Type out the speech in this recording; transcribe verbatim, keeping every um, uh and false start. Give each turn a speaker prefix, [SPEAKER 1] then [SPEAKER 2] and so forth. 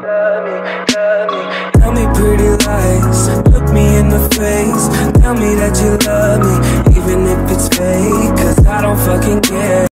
[SPEAKER 1] Tell me pretty lies, look me in the face.